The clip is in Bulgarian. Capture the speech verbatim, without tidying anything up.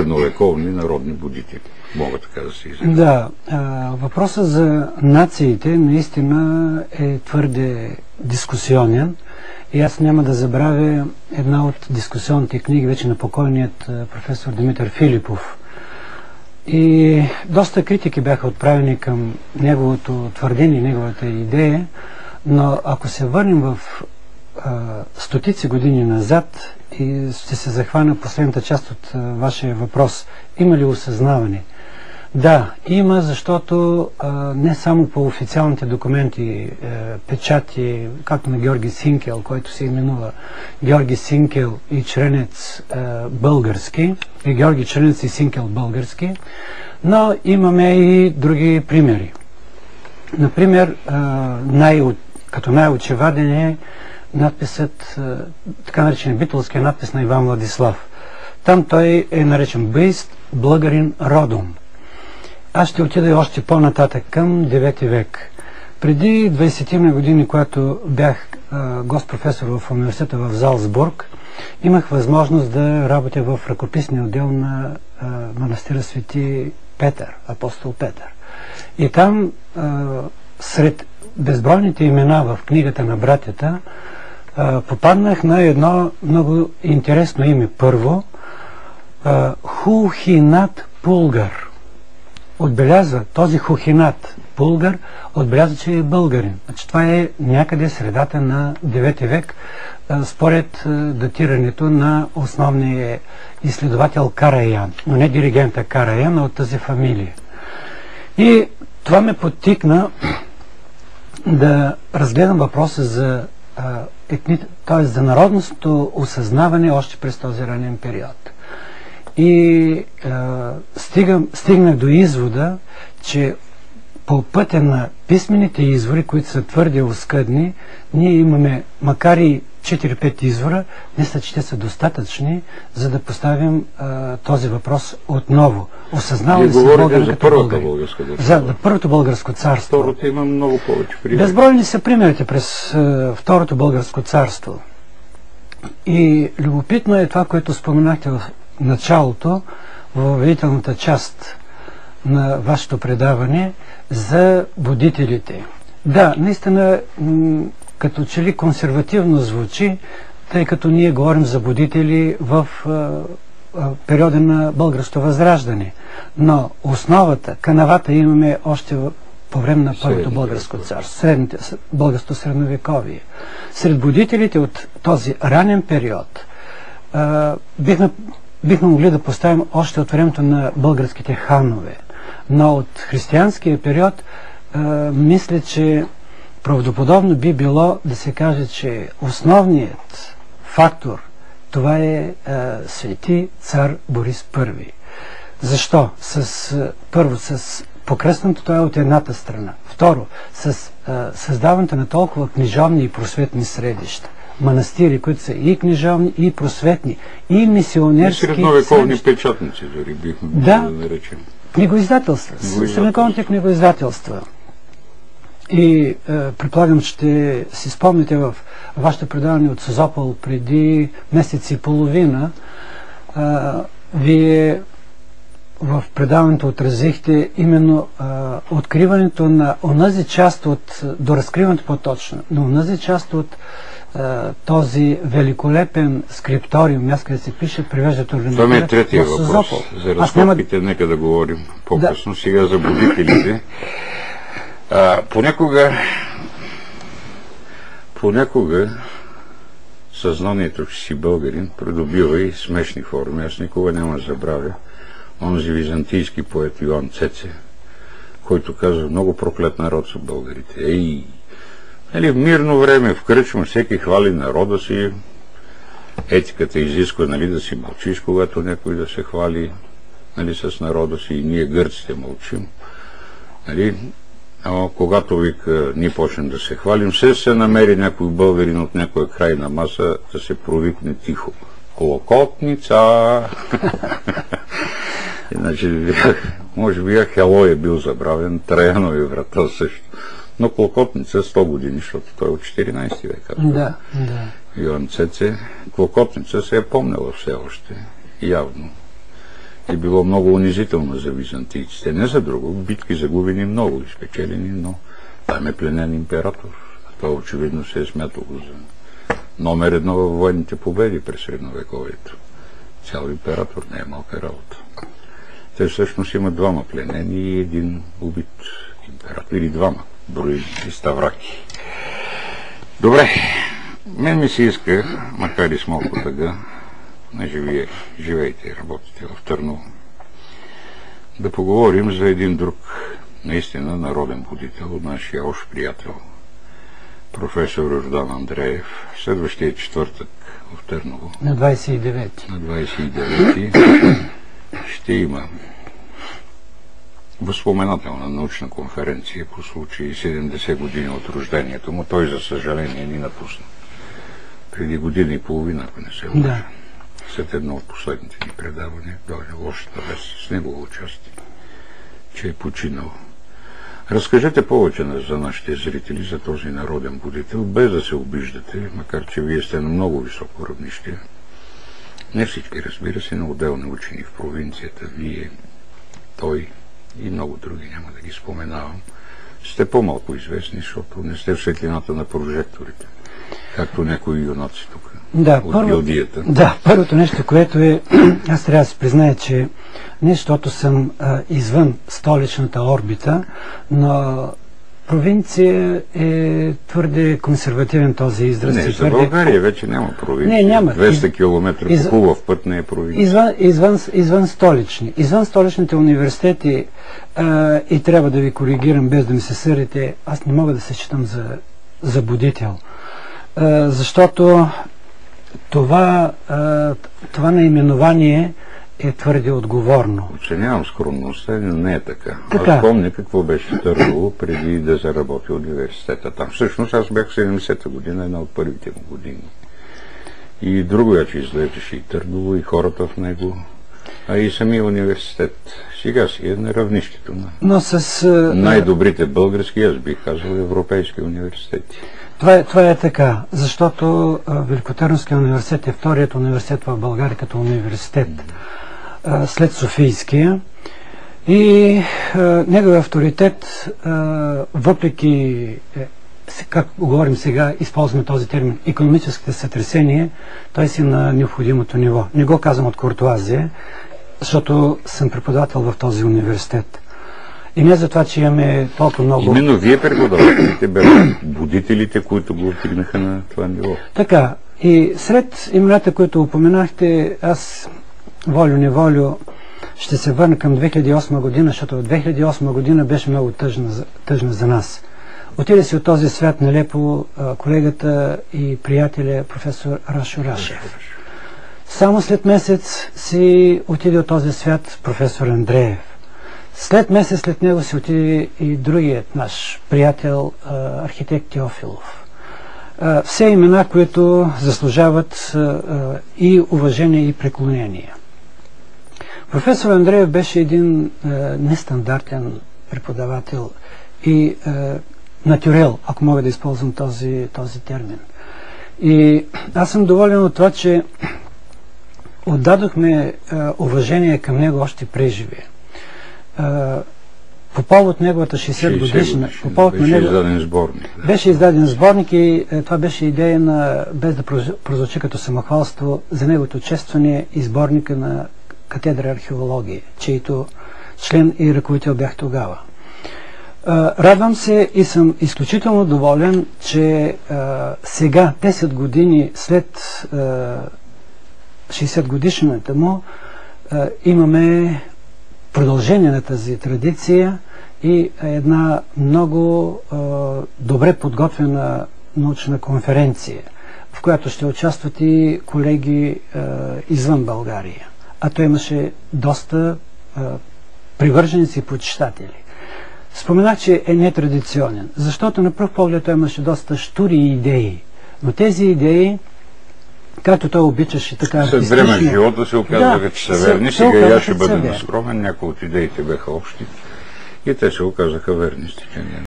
средновековни народни будители. Мога така да се изразя. Да, въпросът за нациите наистина е твърде дискусионен и аз няма да забравя една от дискусионните книги, вече на покойният професор Димитър Филипов. И доста критики бяха отправени към неговото твърдение, неговата идея, но ако се върнем в а, стотици години назад и ще се захвана последната част от а, вашия въпрос, има ли осъзнаване? Да, има, защото а, не само по официалните документи, е, печати, както на Георги Синкел, който се именува Георги Синкел и Чренец е, български, и Георги Чренец и Синкел български, но имаме и други примери. Например, а, най, като най-очеваден е надписът, а, така наречен битолския надпис на Иван Владислав. Там той е наречен Бъист българин родом. Аз ще отида още по-нататък към девети век. Преди двайсет години, когато бях а, гост-професор в университета в Залцбург, имах възможност да работя в ръкописния отдел на а, манастира Свети Петър, апостол Петър. И там, а, сред безбройните имена в книгата на братята, а, попаднах на едно много интересно име. Първо, а, Хухинат Пулгар. Отбелязва, този Хухинат Пулгар отбелязва, че е българин. Значи, това е някъде средата на девети век, според датирането на основния изследовател Караян, но не диригента Караян, а от тази фамилия. И това ме подтикна да разгледам въпроса за, етни... т.е. за народностното осъзнаване още през този ранен период. И а, стигам, стигнах до извода, че по пътя на писмените извори, които са твърде оскъдни, ние имаме, макар и четири-пет извора, мисля, че те са достатъчни, за да поставим а, този въпрос отново. Осъзнава ли се българин за като българин? За да, първото българско царство. Второто има много повече примери. Безбройни са примерите през а, второто българско царство. И любопитно е това, което споменахте в началото, в въведителната част на вашето предаване за будителите. Да, наистина, като че ли консервативно звучи, тъй като ние говорим за будители в а, а, периода на българското възраждане. Но основата, канавата имаме още в, по време на първото българско царство, средните, българското средновековие. Сред будителите от този ранен период а, бихме бихме могли да поставим още от времето на българските ханове. Но от християнския период а, мисля, че правдоподобно би било да се каже, че основният фактор това е а, свети цар Борис Първи. Защо? С, а, първо, с покръстването това е от едната страна. Второ, с а, създаването на толкова книжовни и просветни средища. Манастири, които са и книжовни, и просветни, и мисионерски. И средновековни печатници, дори бихме да, да наречем. Книгоиздателства, средновековните книгоиздателства. И е, предполагам, ще си спомните в вашето предаване от Созопол преди месец и половина, е, вие в предаването отразихте именно е, откриването на онази част от, до разкриването по-точно, на онази част от този великолепен скрипториум, място къде се пише, привеждат организатора. Това ми е третия въпрос. За разкопките няма... нека да говорим по-късно. Да. Сега за будителите. А, понякога понякога съзнанието, че си българин, придобива и смешни форми. Аз никога няма да забравя онзи византийски поет Йоан Цеце, който казва: много проклет народ са българите. Ей! Нали, в мирно време, в кръчма, всеки хвали народа си. Етиката изисква, нали, да си мълчиш, когато някой да се хвали, нали, с народа си, и ние гърците мълчим. Нали, а когато вика, ние почнем да се хвалим, се се намери някой българин от някоя крайна маса да се провикне тихо: Клокотница! Иначе, може би Ахелой е бил забравен, Траянови врата също. Но Клокотница сто години, защото той е от четиринайсети век. Да, да. Йоан Цеце. Клокотница се е помнила все още, явно. е било много унизително за византийците. Не за друго, битки загубени много, изпечелени, но там е пленен император. Това очевидно се е смятало за номер едно във военните победи през средновековието. Цял император не е малка работа. Те всъщност имат двама пленени и един убит император, или двама, брои и Ставраки. Добре, мен ми се иска, макар и с малко тъга, не живее, живеете и работите в Търново, да поговорим за един друг, наистина народен будител, нашия общ приятел, професор Йордан Андреев. Следващия четвъртък в Търново. На двадесет и девети. На двадесет и девети ще има възпоменателна научна конференция по случай седемдесет години от рождението му. Той, за съжаление, ни напусна преди година и половина, ако не се лъжа. Да. След едно от последните ни предавания дойде лошата вест с негово участие, че е починал. Разкажете повече за нашите зрители за този народен будител, без да се обиждате, макар че вие сте на много високо равнище. Не всички, разбира се, на отделни учени в провинцията. Вие, той и много други, няма да ги споменавам, сте по-малко известни, защото не сте в светлината на прожекторите, както някои юнаци тук. Да, първо, да, първото нещо, което е, аз трябва да се призная, че не защото съм а, извън столичната орбита, но провинция е твърде консервативен този израз. Не, за твърде... България вече няма провинция. Не, няма. двеста километра Из... по хубав път не е провинция. Извън, извън, извън столични. Извън столичните университети а, и трябва да ви коригирам, без да ми се сърдите, аз не мога да се считам за, за будител. А, защото това, а, това наименование е твърде отговорно. Оценявам скромността, но не е така. така. Аз помня какво беше Търново преди да заработи университета там. Всъщност аз бях седемдесета година, една от първите му години. И друго я, че изглеждаше и Търново, и хората в него, а и самия университет. Сега си е на равнището на Но с, най-добрите български, аз бих казал, европейски университети. Това е, това е така, защото Великотърновския университет е вторият университет в България като университет а, след Софийския и а, неговият авторитет, а, въпреки, е, как говорим сега, използваме този термин, икономическите сътресения, той си на необходимото ниво. Не го казвам от куртуазия, защото съм преподавател в този университет. И не за това, че имаме толкова много... Именно вие преподавателите бяха будителите, които го отигнаха на това ниво. Така. И сред имената, които упоменахте, аз волю-неволю ще се върна към две хиляди и осма година, защото две хиляди и осма година беше много тъжна, тъжна за нас. Отиде си от този свят нелепо колегата и приятеля професор Рашо Рашев. Само след месец си отиде от този свят професор Андреев. След месец след него се отиде и другият наш приятел, архитект Теофилов. Все имена, които заслужават и уважение, и преклонение. Професор Андреев беше един нестандартен преподавател и натюрел, ако мога да използвам този, този термин. И аз съм доволен от това, че отдадохме уважение към него още преживе. По повод неговата шейсет годишна, по повод беше, на него, издаден сборник, да. беше издаден сборник и е, това беше идея на, без да прозвучи като самохвалство, за неговото честване и сборника на катедра археология, чието член и ръководител бях тогава. Радвам се и съм изключително доволен, че а, сега, десет години след шейсет годишната му, а, имаме продължение на тази традиция и една много а, добре подготвена научна конференция, в която ще участват и колеги а, извън България. А той имаше доста а, привърженици и почитатели. Споменах, че е нетрадиционен, защото на пръв поглед той имаше доста щури идеи, но тези идеи, както той обичаше така артистично... След време в живота се оказаха, да, че са верни. Сега я ще бъда верни. скромен, някои от идеите бяха общи и те се оказаха верни с течение.